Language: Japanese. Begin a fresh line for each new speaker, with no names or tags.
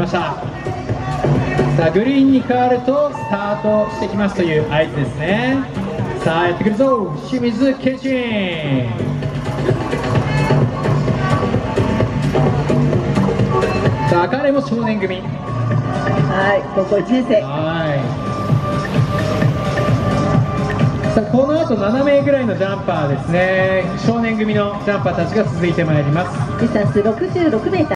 ました。さあグリーンに変わるとスタートしてきますという合図ですね。さあやってくるぞ清水健信。さあ彼も少年組、
はい、高校1年生。
さあこの後7名ぐらいのジャンパーですね、少年組のジャンパーたちが続いてまいります。
ディスタンス66メーター。